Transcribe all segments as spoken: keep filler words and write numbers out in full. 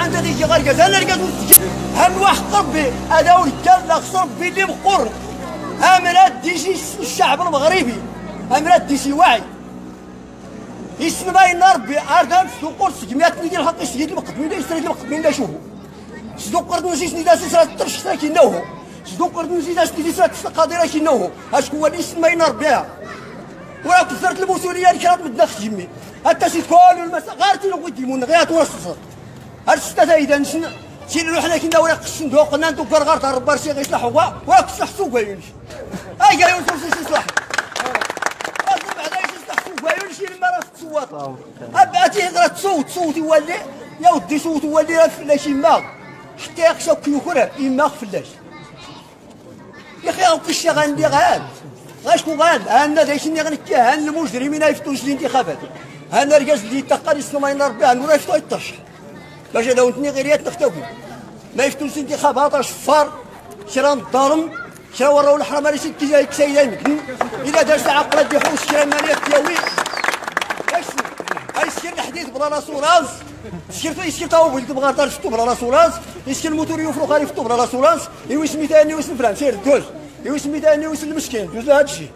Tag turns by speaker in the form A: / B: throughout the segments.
A: عند هذيك غرقاز انا رقاز هم واحد ربي هذا ورجال لا خص ربي اللي مقر امرات ديشي الشعب المغربي امرات ديشي واعي يسمى باين ربي اركان سوق سجمات ندير الحق يسجد المقدمين يسرد المقدمين لا شوفوا صدوق قرد نسيت نداس سرات الطرش ساكنوه صدوق قرد نسيت داس ندير سرات القادره كينوه اشكون هو اللي يسمى باين ربي ولا كثرت المسؤوليه اللي كانت مدنا في جمي حتى شي كل المسا غارتي لو قديمون غير توصل هاد السته اذا نسن سير حنا كنا ورق الصندوق قلنا انتو كرغار تاع ربار شي غيصلح هو وراك تصلح سوق وينش اي قال يوصل شي يصلح اصلا بعدا يصلح سوق وينش لما راه تصوت ابعتي غير تصوت تصوت يولي يا ودي صوت يولي راه فلاش يما حتى يخشى كيوكر يما فلاش يا اخي وكش غندير هاد غاشكون غاد انا دايشني غنكي هان المجرمين يفتوش الانتخابات انا رجال اللي تقال يسلم ما ينربي عنه راه يفتو يطرش باش هذا ونتني غيريات نختوي ما يفتوش الانتخابات راه شفار شرا الظلم شرا وراو الحرام راه كي جاي كسايده يمكن الا دار ساعه قرات يحوس شرا الماليه ديالوي اش هاي الشير الحديث بلا راسو راس الشير يسكر تاو ولد بغا شفتو بلا راسو راس يسكر الموتور يوفرو خالي يفتو بلا راسو راس ايوا سميتها اني واسم فلان سير دوز ايوا سميتها اني واسم المسكين دوز له هذا الشيء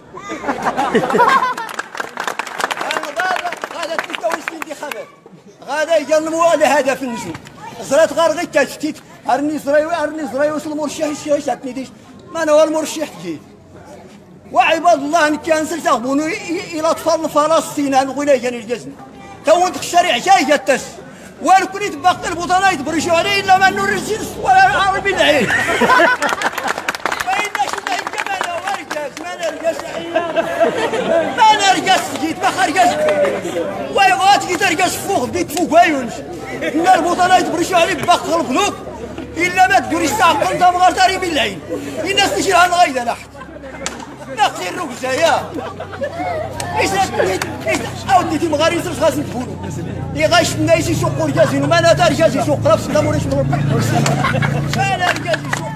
A: غادا يجنبوا على هدف النزول زرات غير غير تشتيت ارني زرايو ارني زرايو وصل المرشح الشيخ شاتني ديش ما انا هو المرشح جيت وعباد الله ان كانسل تاخذوني الى اطفال فلسطين نقول جاني الجزم تو انت الشارع جاي جاتس والكل يتبقى البطانه يتبرشوا عليه الا ما نرجل ولا العربي العين ما يناش الجمال ورجاز ما نرجع ما نرجع جيت ما خرجت ويغات كي ترجع فوق بديت فوق وينش لا البطانه يتبرشوا عليه بقى البلوك الا ما تدوريش تعقل انت مغار تاري بالعين الناس تجي لها الغايده نحت ناقصين الركزه يا ايش ايش اوديتي مغاري يصير خاص نتفولو اللي غايش الناس يسوقوا رجازين وما انا دار رجاز يسوق راه في موريش ما انا رجاز يسوق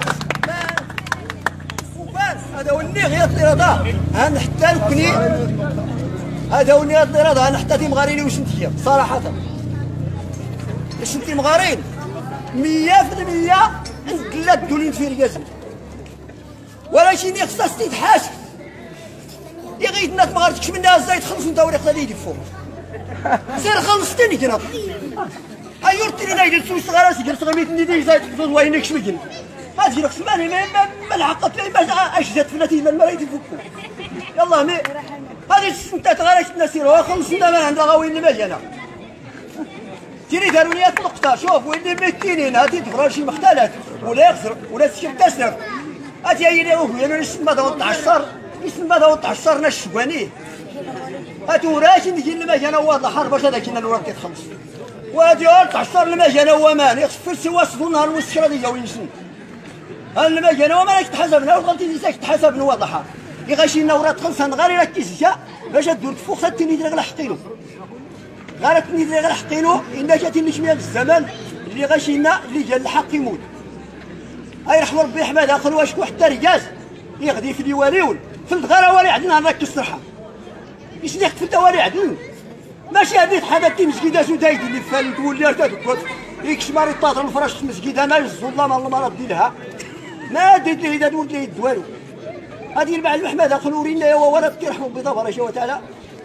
A: وبان هذا هو اللي غير الطريقه انا حتى لكني هذا هو اللي الطريقه انا حتى مغاريني واش انت صراحه واش انت مغارين مية في المية لا تقولين في رجازين ولكن خصها تتحاسب يا غير الناس ما غارتكش منها ازاي تخلص انت وريق ليدي فوق سير خلصتني كنا ايورتي لنا يجي تسوي صغار سجل صغير ندي زايد تفوز وينك شمكن هذه لك سمعني ما ما العقد ما اش جات فلاتي ما المرايد يفكوا يلا مي هذه انت تغارش نسيرها خلصنا ما عندها غاوين ما جانا تيري داروا لي النقطه شوف وين ميتينين هذه تفرج شي مختلف ولا يخسر ولا تشي تسرف هاتي هي اللي هو انا نسمى ثلاثة عشر يسمى ثلاثة عشر نشوانيه هاتي وراش نجي المجال هو الحرب باش هذاك كنا الورد كيتخلص وهاتي ثلاثة عشر المجال هو مان يخسر سوا صدور نهار المستشرى ديال جاوي نسن ها المجال هو مالك تحاسبنا وغلطي ديك تحاسبنا واضحه يغاشينا ورا تخلصها غير يركز جا باش تدور تفوق حتى تنيدري غير حقيلو غير تنيدري غير حقيلو ان جاتي نشميه الزمن اللي غاشينا اللي جا الحق يموت اي رحم ربي يحمد اخر واشكو حتى رجاز يغدي في اليواليون في الغرا والي عندنا هناك الصرحه ايش ديك في الدوالي عندنا ماشي هذيك حبتي مسكيده سودايد اللي فال تولي تاكل يكش ماري طاطر الفراش مسكيده انا الظلام الله ما ردي لها ما ديت لي اذا ولد لي الدوالو هذه مع المحمد اخر ورينا يا ولد يرحم ربي تبارك وتعالى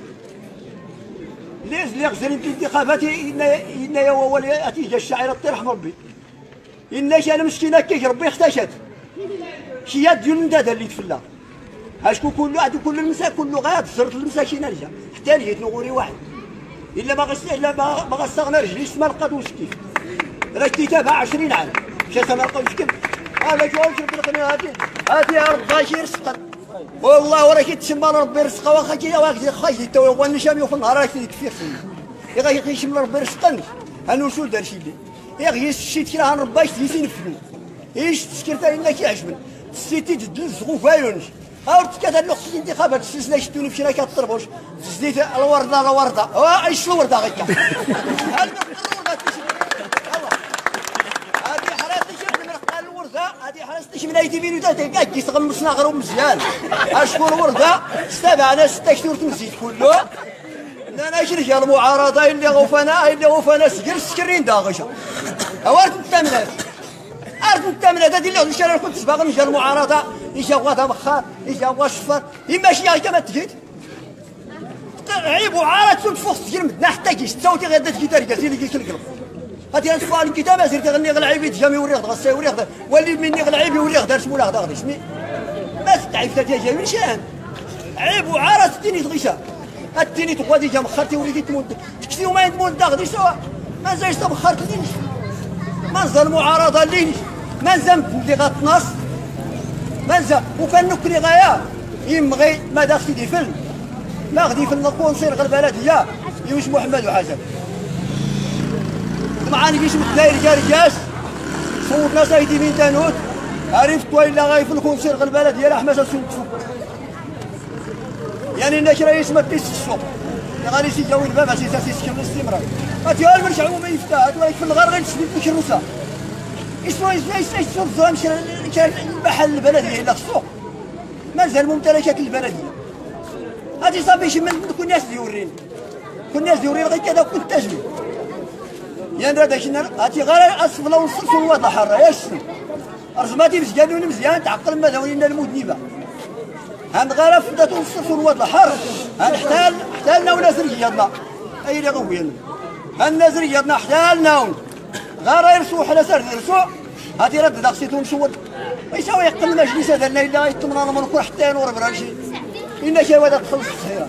A: ليش اللي غزل الانتخابات ان ان يا ولي اتيجا الشاعر يرحم ربي إن شان مسكينة كيك ربي اختشت شيات ديال الندادة اللي تفلا هاشكو كله عاد كل المسا كله غاد صرت المساكين رجع حتى لي نغوري واحد إلا ما غس إلا ما ما غصغنا رجلي ما لقاتوش كيف راه كتابها عشرين عام مشات ما لقاوش كيف هذا جواب شوف القناه هادي هادي يا ربي شي رزقك والله وراه كيتسمى ربي رزقه واخا كي واخا خايف تو هو النشام في النهار راه كيكفي يا غا يشم ربي رزقني انا شو دار شي لي يا غي شيت كي راه رباش تيسين فلو ايش تشكرت لنا كيعجبني سيتي تدل زغوفايونش عرفت كذا الوقت الانتخابات السلسله شفتوني في شراكه الطربوش زديت الورده الورده ها ايش الورده غيكا هذه حراسه شفت من قال الورده هذه حراسه من اي تي في كاع كيتغمسنا غير مزيان اشكون الورده استبعنا ستة شهور تمزيد كله انا شي رجال المعارضه اللي غوفنا اللي غوفنا سكر سكرين داغشه أورد الثمنات أرد الثمنات هذه اللي غادي كنت باغي نجا المعارضة إيش بغاتها بخار إيش بغا شفر إما شي غير كما تجيت عيب وعارض تسول فوق السجن مدنا حتى كيش تصوتي غير دات كيتار كاسي اللي كيش القلب هاتي غنشوفها الكتاب سير تغني غلعيبي تجامي وريغ غساي وريغ ولي مني غلعيبي وريغ دار شمول غدا غادي شمي ما تعرف تاجي جاي من شان عيب وعارض تيني تغيشا التيني تغادي جا مخرتي وليدي تموت تكسي وما يتموت دا غادي سوا ما نزايش تبخرت ليش ما نزا المعارضه ليش ما نزا اللي غتنص ما نزا وكان نكري غايا يمغي ما داخل سيدي فيلم ما غادي في الكونسير غير البلديه يوش محمد وحسن معاني كيش متداير كاركاس صوتنا سايدي من تانوت عرفت وإلا غاي في الكونسير غير البلديه لا حماسه صوت يعني الناس راه يسمى بيس السوق غادي يجي جاوي الباب عشان تاسيس كم الاستمرار هاتي المرشع هو ما يفتح ولكن في الغار غير تسبب لك الروسه اسمه اسمه اسمه الظلام كان محل البلديه الا السوق مازال ممتلكات البلديه هادي صافي شي من كل الناس اللي يوريني كل الناس اللي يوريني غير كذا كنت تجري يعني هذاك هاتي غير اسفل ونص سواد الحاره يا شنو رزماتي مزيانين مزيان تعقل ما داولينا المذنبه هان غير فدات ونص سواد الحر هان حتى حتى لنا وناس رياضنا اي اللي غوينا هان ناس رياضنا حتى لنا غير يرسو حنا سر يرسو هاتي رد داقسيتو نسود يساوي يقل المجلس هذا لا الا يطمنا من كل حتى نور براشي إن شي ودا تخلص الصغيرة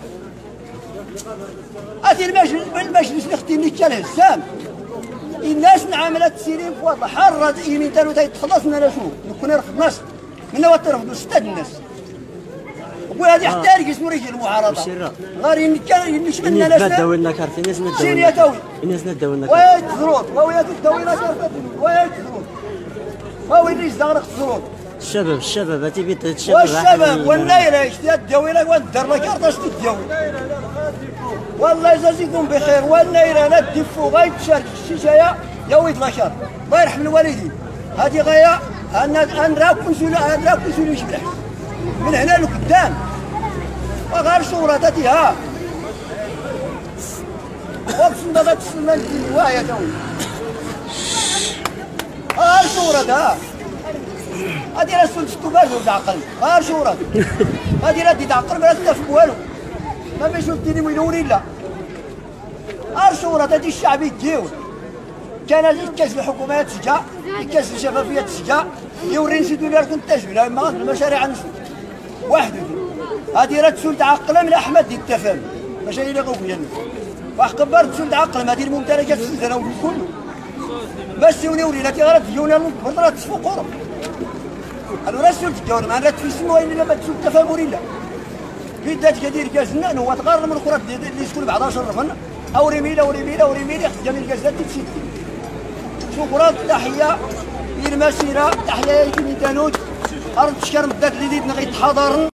A: هاتي المجلس المجلس اللي اختي ملي كان هزام الناس نعاملات سيرين في واحد الحر يمين تانو تيتخلصنا انا شوف كنا رفضناش منا وترفضوا ستة الناس وهذه حتى راه اسمو رجل المعارضة غير كان يشملنا ناس
B: نتداوي لنا كارتين الناس نتداوي
A: سير يا توي
B: الناس نتداوي لنا
A: ويا تزرود ويا تداوي لنا كارتين ويا تزرود ويا اللي زغرق الزرود
B: الشباب الشباب هاتي بيت الشباب
A: والشباب والنايره اشتي تداوي لك ودر لك كارطاش تداوي والله يجازيكم بخير والنايره لا تدفوا غاية تشارك الشيشايه يا ولد لاشار الله يرحم الوالدين هذه غايه ان ان راكم سولو ان راكم سولو يشبح من هنا لقدام وغير صورتها ها وقسم بغات تسمى الوايا توي غير صورتها هادي راه سلسلتو بالو تعقل غير صورة هادي راه تعقل ما تفهم والو ما باش وديني مليونين لا غير صورة هادي الشعب يديو كان يكاس الحكومات تسجع يكاس الشفافية تسجع يوري نسيتو اللي راكم تاجروا ما المشاريع نسيتو واحد هادي راه تسول تعقل من احمد دي التفاهم ماشي اللي غوفيا واحد كبار تسول تعقل هادي الممتلكات السلسله كله بس يوني ورينا تي غير تجيونا من راه تسفو قرب انا راه سولت الجوار ما راه تفسموا الا ما تسول التفاهم ولا بدات كدير كازنا هو تغرر من الكرات اللي تكون بعضها شرفن او ريميله وريميله وريميله جميع الكازات تتسد شكرا تحيه للمسيره تحيه يا تانوت ارض شكر مدات اللي غيتحاضرن